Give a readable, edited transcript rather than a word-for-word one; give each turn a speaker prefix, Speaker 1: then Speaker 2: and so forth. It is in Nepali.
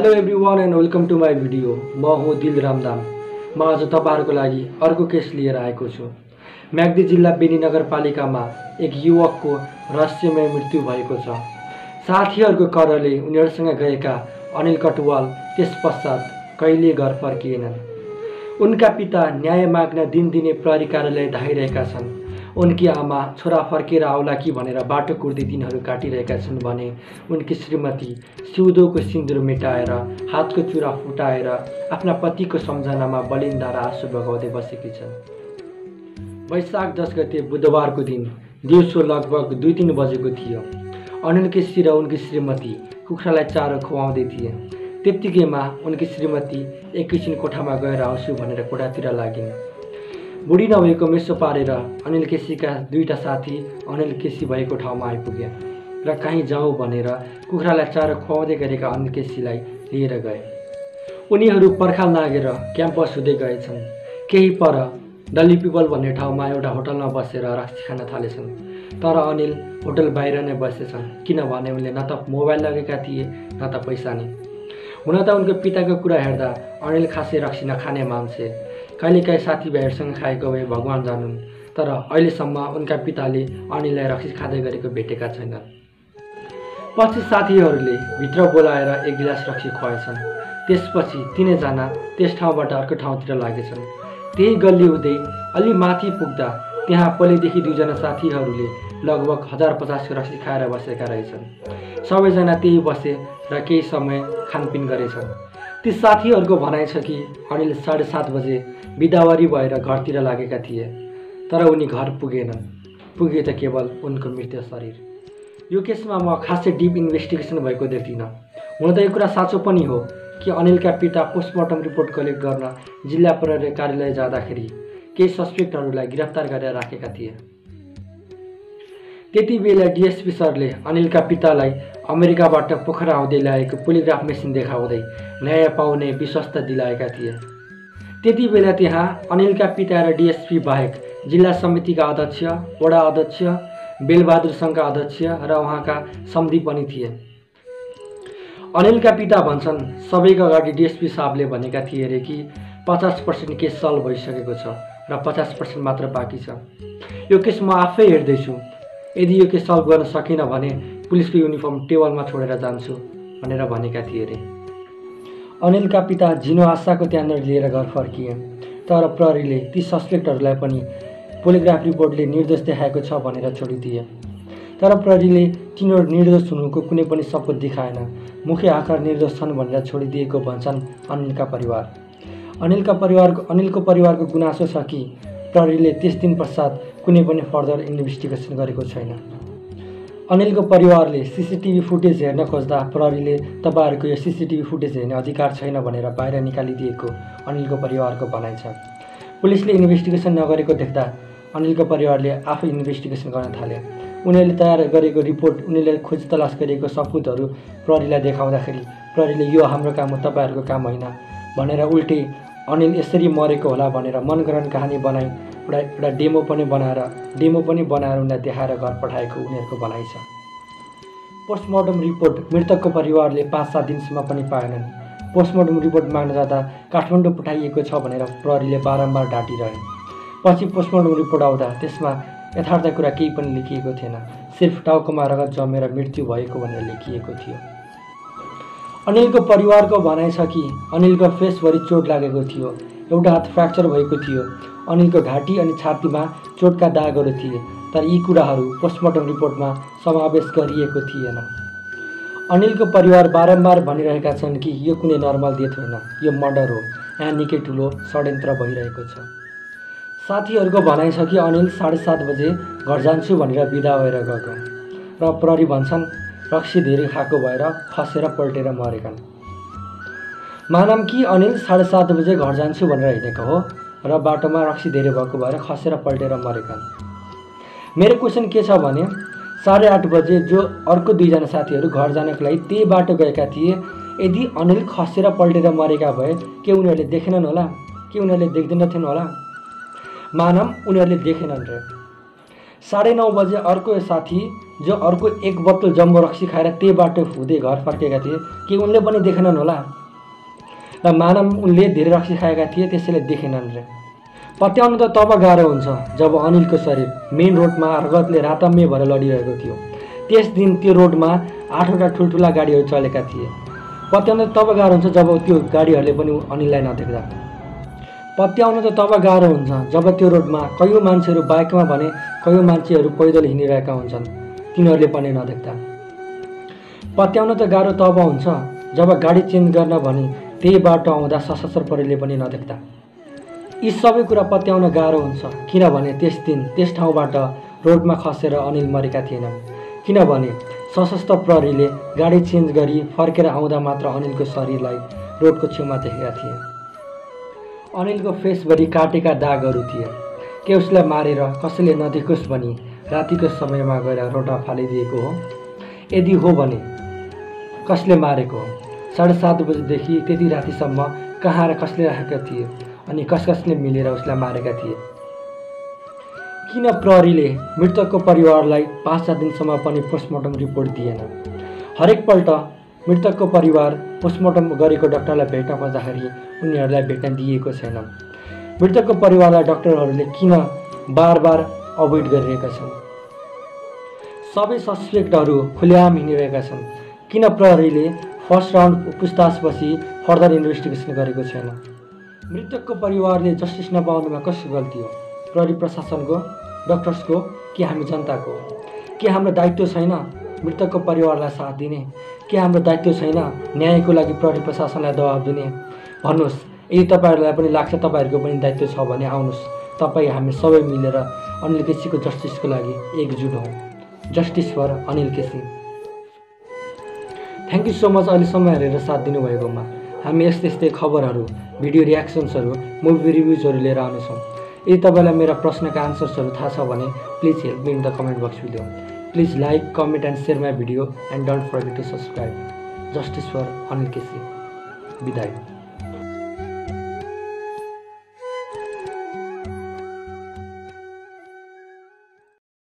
Speaker 1: Hello everyone and welcome to my video. म हुँ दिल रामदाम। म आज तपाईहरुको लागि अर्को केस लिएर आएको छु। म्याग्दी जिल्ला बेनी नगरपालिकामा एक युवकको रहस्यमय मृत्यु भएको छ। साथीहरुको करले उनीहरुसँग गएका अनिल कटुवाल त्यस पश्चात कहिले घर फर्किएनन्। उनका पिता न्याय माग्न दिनदिनै प्रहरी कार्यालय धाइरहेका छन्। उनकी आमा छोरा फर्केर आउला कि भनेर बाटो कुर्दै दिनहरू काटिरहेका छन् भने उनकी श्रीमती सिउँदोको सिन्दुर मेटाएर हातको चुरा फुटाएर आफ्ना पतिको सम्झनामा बलिन्दार आँसु बगाउँदै बसेकी छन्। वैशाख 10 गते बुधबारको दिन दिउँसो लगभग 2-3 बजेको थियो। अनिल केसी र उनकी श्रीमती कुखुरालाई चारो खुवाउँदै थिए। त्यत्तिकैमा उनकी श्रीमती एकैछिन कोठामा गएर आउँछु भनेर कोठातिर लागिन्। बुढी नभएको मेसो पारेर अनिल केसीका 2टा साथी अनिल केसी भएको ठाउँमा आइपुगे र कहीँ जाउँ भनेर कुखुरालाई चारो खुवाउँदै गरेका अनिल केसीलाई लिएर गए। उनीहरू पर्खाल नागेर क्याम्पस हुँदै गएछन्। केही पर डली पिपल भन्ने ठाउँमा एउटा होटलमा बसेर रक्सी खान थालेछन्। तर अनिल होटल बाहिर नै बसेछन्, किनभने उनले न त मोबाइल लगेका थिए न त पैसा नि। हुन त उनको पिताको कुरा हेर्दा अनिल खासै रक्सी नखाने मान्छे, कहिलेकाहीँ साथीभाइहरूसँग खाएको भए भगवान जानुन्। तर अहिलेसम्म उनका पिताले अनिललाई रक्सी खाँदै गरेको भेटेका छैनन्। पछि साथीहरूले भित्र बोलाएर एक गिलास रक्सी खुवाएछन्। त्यसपछि तीनैजना त्यस ठाउँबाट अर्को ठाउँतिर लागेछन्। त्यही गल्ली हुँदै अलि माथि पुग्दा त्यहाँ पहिलेदेखि 2जना साथीहरूले लगभग 1050को रक्सी खाएर बसेका रहेछन्। सबैजना त्यही बसे र केही समय खानपिन गरेछन्। ती साथीहरूको भनाइ छ कि अनिल 7:30 बजे बिदावारी भएर घरतिर लागेका थिए, तर उनी घर पुगेनन्। पुगे त केवल उनको मृत शरीर। यो केसमा म खासै डिप इन्भेस्टिगेसन भएको देख्दिनँ। हुन त यो कुरा साँचो पनि हो कि अनिलका पिता पोस्टमार्टम रिपोर्ट कलेक्ट गर्न जिल्ला प्रहरी कार्यालय जाँदाखेरि केही सस्पेक्टहरूलाई गिरफ्तार गरेर राखेका थिए। त्यति बेला डिएसपी सरले अनिलका पितालाई अमेरिकाबाट पोखरा आउँदै ल्याएको पोलिग्राफ मेसिन देखाउँदै न्याय पाउने विश्वास दिलाएका थिए। त्यति बेला त्यहाँ अनिलका पिता र डिएसपी बाहेक जिल्ला समितिका अध्यक्ष, वडा अध्यक्ष, बेलबहादुर सङ्घका अध्यक्ष र उहाँका सम्धी पनि थिए। अनिलका पिता भन्छन् सबैको अगाडि डिएसपी साहबले भनेका थिए रे कि 50% केस सल्भ भइसकेको छ र 50% मात्र बाँकी छ। यो केस म आफै हेर्दैछु। यदि यो केस सल्भ गर्न सकिनँ भने पुलिसको युनिफर्म टेबलमा छोडेर जान्छु भनेर भनेका थिए रे। अनिलका पिता झिनो आशाको त्यानेर लिएर घर फर्किए। तर प्रहरीले ती सस्पेक्टहरूलाई पनि पोलिग्राफ रिपोर्टले निर्दोष देखाएको छ भनेर छोडिदिए। तर प्रहरीले तिनीहरू निर्दोष हुनुको कुनै पनि सबुत देखाएन। मुख्य आकार निर्दोष छन् भनेर छोडिदिएको भन्छन् अनिलका परिवार। अनिलको परिवारको गुनासो छ कि प्रहरीले त्यस दिन पश्चात कुनै पनि फर्दर इन्भेस्टिगेसन गरेको छैन। अनिलको परिवारले सीसीटीभी फुटेज हेर्न खोज्दा प्रहरीले तपाईहरूको यो सीसीटीभी फुटेज हेर्ने अधिकार छैन भनेर बाहिर निकालिदिएको अनिलको परिवारको भनाइ छ। पुलिसले इन्भेस्टिगेसन नगरेको देख्दा अनिलको परिवारले आफै इन्भेस्टिगेसन गर्न थाले। उनीहरूले तयार गरेको रिपोर्ट, उनीहरूले खोज तलास गरेको सबुतहरू प्रहरीलाई देखाउँदाखेरि प्रहरीले यो हाम्रो काम हो, तपाईहरूको काम होइन भनेर उल्टै अनिल यसरी मरेको होला भनेर मनगढाउने कहानी बनाई एउटा डेमो पनि बनाएर उनलाई देखाएर घर पठाएको उनीहरूको भनाइ छ। पोस्टमार्टम रिपोर्ट मृतकको परिवारले 5-7 दिनसम्म पनि पाएनन्। पोस्टमार्टम रिपोर्ट माग्न जाँदा काठमाडौँ पठाइएको छ भनेर प्रहरीले बारम्बार ढाँटिरहे। पछि पोस्टमार्टम रिपोर्ट आउँदा त्यसमा यथार्थ कुरा केही पनि लेखिएको थिएन। सिर्फ टाउकोमा रगत जमेर मृत्यु भएको भनेर लेखिएको थियो। अनिलको परिवारको भनाइ छ कि अनिलको फेसभरि चोट लागेको थियो। एउटा हात फ्र्याक्चर भएको थियो। अनिलको घाँटी अनि छातीमा चोटका दागहरू थिए। तर यी कुराहरू पोस्टमार्टम रिपोर्टमा समावेश गरिएको थिएन। अनिलको परिवार बारम्बार भनिरहेका छन् कि यो कुनै नर्मल डेथ होइन, यो मर्डर हो। यहाँ निकै ठुलो षड्यन्त्र भइरहेको छ। साथीहरूको भनाइ छ कि अनिल 7:30 बजे घर जान्छु भनेर बिदा भएर गएको र प्रहरी भन्छन् रक्सी धेरै खाएको भएर खसेर पल्टेर मरेछन्। मानौँ कि अनिल 7:30 बजे घर जान्छु भनेर हिँडेको हो र बाटोमा रक्सी धेरै भएको भएर खसेर पल्टेर मरेछन्। मेरो क्वेसन के छ भने 8:30 बजे जो अर्को 2जना साथीहरू घर जानको लागि त्यही बाटो गएका थिए, यदि अनिल खसेर पल्टेर मरेका भए के उनीहरूले देखेनन् होला? के उनीहरूले देख्दैनथेन होला? मानौँ उनीहरूले देखेनन् रे। 9:30 बजे अर्को साथी जो अर्को एक बोतल जम्बो रक्सी खाएर त्यही बाटो हुँदै घर फर्केका थिए कि उनले पनि देखेनन् होला र मानव उनले धेरै रक्सी खाएका थिए त्यसैले देखेनन् रे। पत्याउनु त तब गाह्रो हुन्छ जब अनिलको शरीर मेन रोडमा रगतले रातम्य भएर लडिरहेको थियो। त्यस दिन त्यो रोडमा 8वटा ठुल्ठुला गाडीहरू चलेका थिए। पत्याउनु तब गाह्रो हुन्छ जब त्यो गाडीहरूले पनि अनिललाई नदेख्दा। पत्याउनु त तब गाह्रो हुन्छ जब त्यो रोडमा कयौँ मान्छेहरू बाइकमा भने कयौँ मान्छेहरू पैदल हिँडिरहेका हुन्छन्, तिनीहरूले पनि नदेख्दा। पत्याउनु त गाह्रो तब हुन्छ जब गाडी चेन्ज गर्न भने त्यही बाटो आउँदा सशस्त्र प्रहरीले पनि नदेख्दा। यी सबै कुरा पत्याउन गाह्रो हुन्छ किनभने त्यस दिन त्यस ठाउँबाट रोडमा खसेर अनिल मरेका थिएनन्, किनभने सशस्त्र प्रहरीले गाडी चेन्ज गरी फर्केर आउँदा मात्र अनिलको शरीरलाई रोडको छेउमा देखेका थिए। अनिलको फेसभरि काटेका दागहरू थिए। के उसलाई मारेर कसैले नदेखोस् भनी रातिको समयमा गएर रोडा फालिदिएको हो? यदि हो भने कसले मारेको हो? 7:30 बजेदेखि त्यति रातिसम्म कहाँ र कसले राखेका थिए अनि कसले मिलेर उसलाई मारेका थिए? किन प्रहरीले मृतकको परिवारलाई 5-7 दिनसम्म पनि पोस्टमार्टम रिपोर्ट दिएन? हरेकपल्ट मृतकको परिवार पोस्टमार्टम गरेको डाक्टरलाई भेट्न खोज्दाखेरि उनीहरूलाई भेट्न दिएको छैन। मृतकको परिवारलाई डाक्टरहरूले किन बार अभोइड गरिरहेका छन्? सबै सस्पेक्टहरू खुलेआम हिँडिरहेका छन्। किन प्रहरीले फर्स्ट राउन्ड पुछताछपछि फर्दर इन्भेस्टिगेसन गरेको छैन? मृतकको परिवारले जस्टिस नपाउनुमा कसको गल्ती हो? प्रहरी प्रशासनको, डक्टर्सको कि हामी जनताको? के हाम्रो दायित्व छैन मृतकको परिवारलाई साथ दिने? के हाम्रो दायित्व छैन न्यायको लागि प्रहरी प्रशासनलाई दबाब दिने? भन्नुहोस्, यदि तपाईँहरूलाई पनि लाग्छ तपाईँहरूको पनि दायित्व छ भने आउनुहोस्, तपाईँ हामी सबै मिलेर अनिल केसीको जस्टिसको लागि एकजुट हौँ। Justice for Anil KC. Thank you so much अहिलेसम्म हेरेर साथ दिनुभएकोमा। हामी यस्तै खबरहरू, भिडियो रियाक्सन्सहरू, मुभी रिभ्युजहरू लिएर आउनेछौँ। यदि तपाईँलाई मेरा प्रश्नका आन्सर्सहरू थाहा छ भने please help me in the comment box video. Please like, comment and share my video and don't forget to subscribe. Justice for Anil KC. बिदाई।